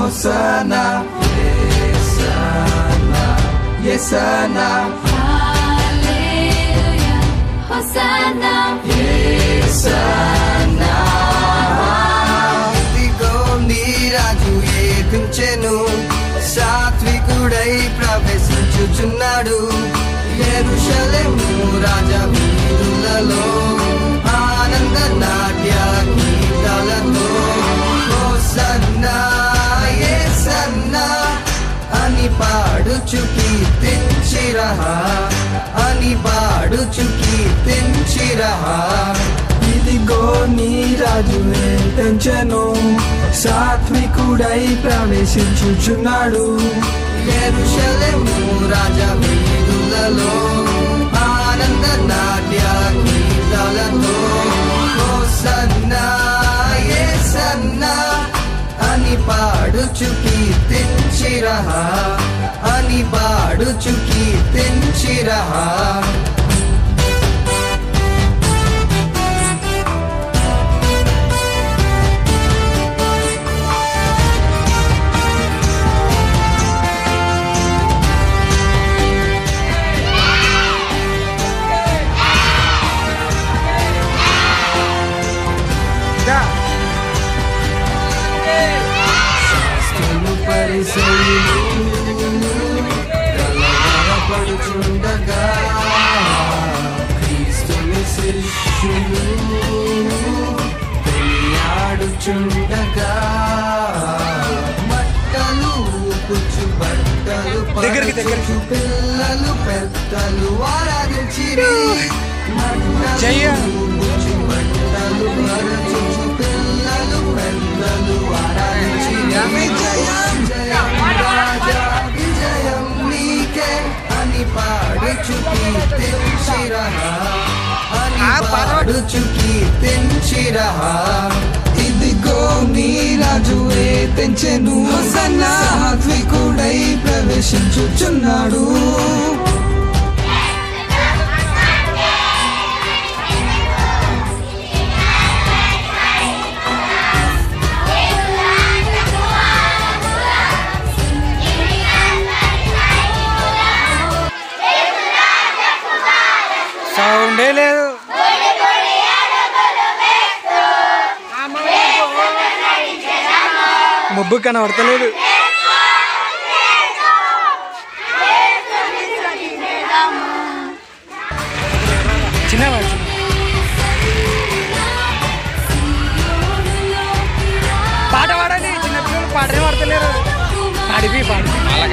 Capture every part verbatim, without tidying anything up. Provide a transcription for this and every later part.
Hosanna, Yesana, Yesana, Hallelujah, Hosanna, Yesana. ఇదిగో నీ రాజు ఏపించెను, సాత్వికుడై ప్రవేశించుచున్నాడు. యెరూషలేము రాజా వీధులలో ఆనంద నాట్య గీతాలతో హోసన్నా యేసన్నా అని పాడుచు కీర్తించిరహా, అని పాడుచు కీర్తించిరహా. ఇదిగో నీ రాజు ఏపించెను, సాత్వికుడై ప్రవేశించుచున్నాడు. యెరూషలేము రాజా వీధులలో ఆనంద నాట్య గీతాలతో హోసన్నా యేసన్నా అని పాడుచు కీర్తించిరహా, అని పాడుచు కీర్తించిరహా. కలవరపడుచుండగా క్రీస్తుని శిష్యులు కొనియాడుచుండగా మట్టలు పుచ్చు బట్టలు పరచుచు పిల్లలు పెద్దలు ఆరాధించిరి. మట్టలు పుచ్చు బట్టలు పరచుచు పిల్లలు పెద్దలు ఆరాధించిరి. విజయం నీకే అని పాడుచు కీర్తించిరహా, అని పాడుచు కీర్తించిరహా. ఇదిగో నీ రాజు ఏపించెను, సాత్వికుడై ప్రవేశించుచున్నాడు. సౌండే లేదు. ముబ్బు కనబడతలేదు. చిన్న పాట పాడండి. చిన్నపిల్లలు పాటనే పడతలేరు. పాడిపి పాడి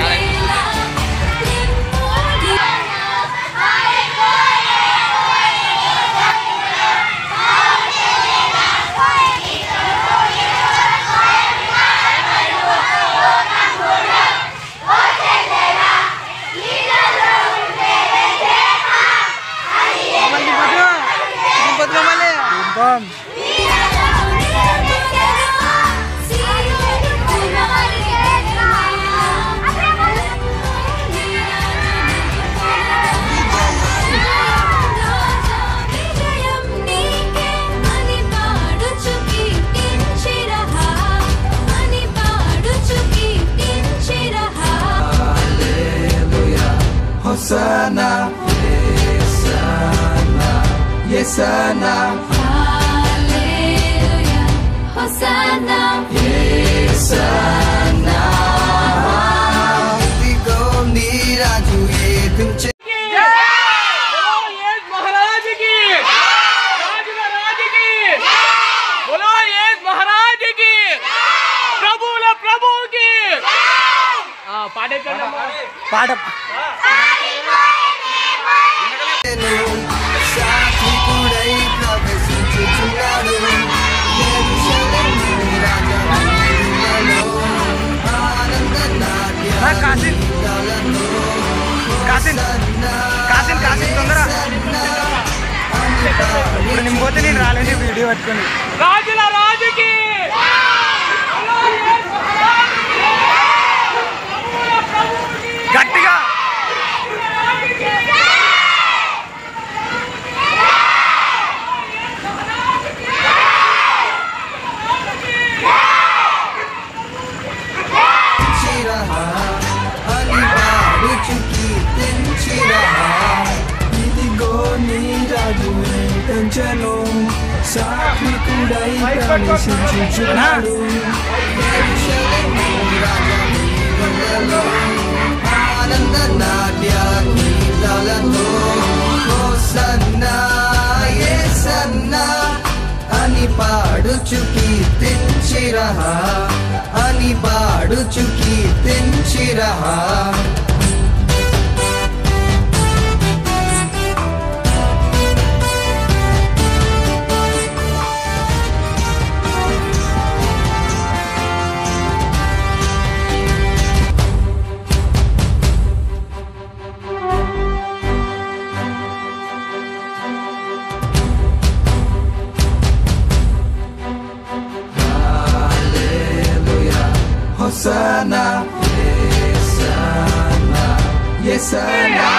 Hosanna, Yesana, Yesana, Hallelujah, Hosanna, Yesana. ఇదిగో నీ రాజు ఏపించెను. పాట సాత్వికుడై ప్రవేశించుచున్నాడు. యెరూషలేము రాజా వీధులలో ఆనంద నాట్య గీతాలతో హోసన్నా ఇప్పుడు నేను పోతే నేను రాలేని వీడియో పట్టుకొని రాజుల రాజుకి గట్టిగా Yeah! సాత్వికుడై ప్రవేశించుచున్నాడు యెరూషలేము రాజవీధులలో ఆనంద నాట్య గీతాలతో హోసన్నా యేసన్నా అని పాడుచు కీర్తించిరహా అని పాడుచు కీర్తించిరహా Hosanna, Yesana, Yesana,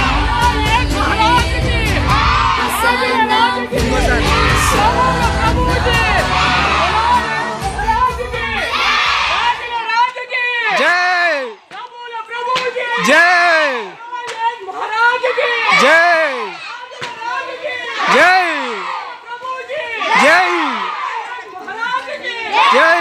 जय जय जय जय जय जय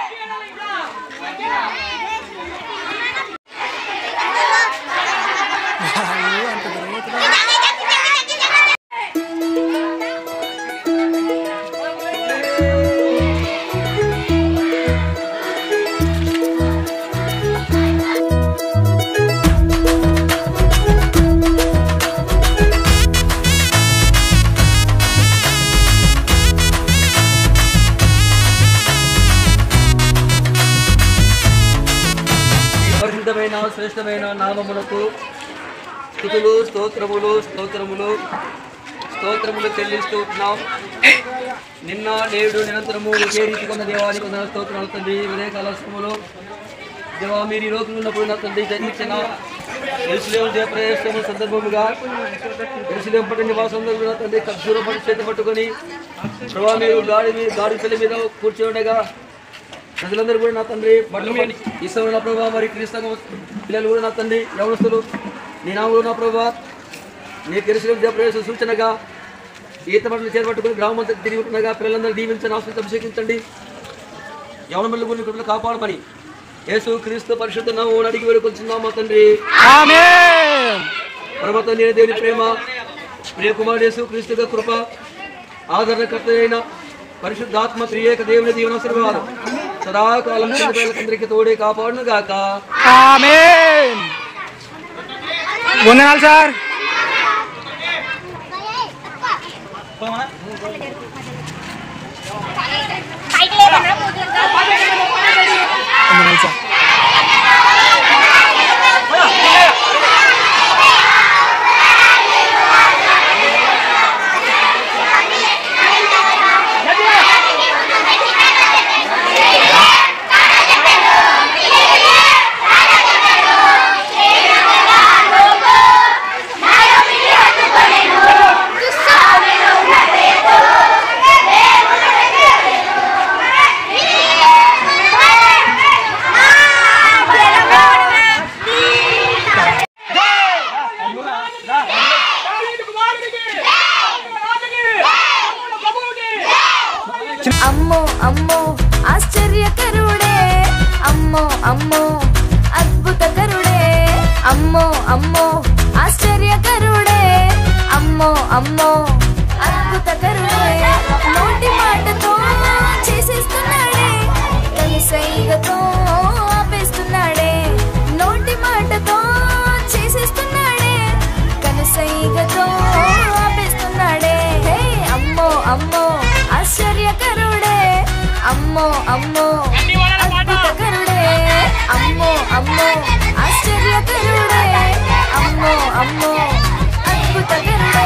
పరిశుద్ధమైన శ్రేష్టమైన నామమునకు స్తుతులు స్తోత్రములు స్తోత్రములు స్తోత్రములు చెల్లిస్తున్నాం. నిన్న నేడు నిరంతరము ఒకే రీతి కొన్న దేవానికి కొందరు స్తోత్రాలు తండ్రి. ఉదయకాల సమయంలో దేవా మీరు ఈ రోజులు ఉన్నప్పుడు నా తండ్రి జన్మించిన యెరూషలేము జయప్రవేశము సందర్భముగా యెరూషలేము పట్టణ నివాసంలో కూడా తండ్రి ఖర్జూర పట్టు చేత పట్టుకొని ప్రభావ మీరు గాడి మీద గాడి పిల్ల మీద కూర్చోండగా ప్రజలందరూ కూడా నా తండ్రి బట్టలు ఈ సమయంలో నా ప్రభావ మరి క్రీస్తు పిల్లలు కూడా నా తండ్రి యవనస్తులు నీ నామములో నా ప్రభావ నీ యెరూషలేము జయప్రవేశ సూచనగా ఈత బట్టలు చేపట్టుకుని గ్రామం అంతా తిరిగి ఉంటుండగా పిల్లలందరూ దీవించండి, ఆశీర్వదించి అభిషేకించండి. యవన గురిని కృపలో కాపాడమని యేసు క్రీస్తు పరిశుద్ధ నామమున అడిగి వేడుకొంచున్నాము మా తండ్రి. ఆమేన్. పరమ తండ్రి దేవుని ప్రేమ, ప్రియ కుమారుడు యేసు క్రీస్తు కృప, ఆదరణకర్త అయిన పరిశుద్ధాత్మ త్రియేక దేవుని దీవెనాశీర్వాదం సదాకాలం అందరికీ తోడే కాపాడును గాక. ఆమేన్. వందనాలు సార్. వందనాలు సార్. అమ్మో అమ్మో ఆశ్చర్యకరుడే, అమ్మో అమ్మో అద్భుతకరుడే, అమ్మో అమ్మో ఆశ్చర్యకరుడే, అమ్మో అమ్మో అద్భుతకరుడే. నోటి మాటతో చేసేస్తున్నాడే, కనిసైగతో ఆపేస్తున్నాడే. నోటి మాటతో చేసేస్తున్నాడే, కనిసైగతో ఆపేస్తున్నాడే. హే అమ్మో అమ్మో ఆశ్చర్యకరుడే, అమ్మో అమ్మో అద్భుతకరుడే, అమ్మో అమ్మో ఆశ్చర్యకరుడే, అమ్మో అమ్మో అద్భుతకరుడే.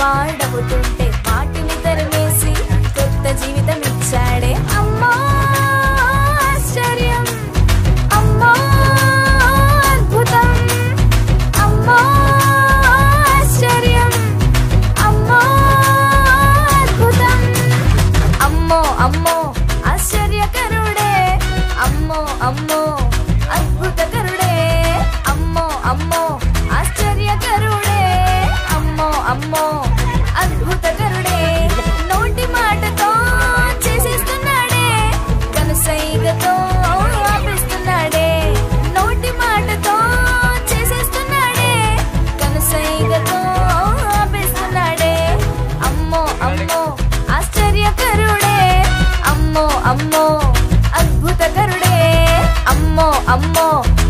పాడవుతుంటే వాటిని తరిమేసి కొత్త జీవితం ఇచ్చాడే. అమ్మో ఆశ్చర్యం, అమ్మో అద్భుతం, అమ్మో ఆశ్చర్యం, అమ్మో అద్భుతం. అమ్మో అమ్మో ఆశ్చర్యకరుడే, అమ్మో అమ్మో అద్భుతకరుడే, అమ్మో అమ్మో ఆశ్చర్యకరుడే, అమ్మో అమ్మో అద్భుతకరుడే. నోటి మాటతో చేసేస్తున్నాడే, కనుసైగతో ఆపిస్తున్నాడే. నోటి మాటతో చేసేస్తున్నాడే, కనుసైగతో ఆపిస్తున్నాడే. అమ్మో అమ్మో ఆశ్చర్యకరుడే, అమ్మో అమ్మో అద్భుతకరుడే, అమ్మో అమ్మో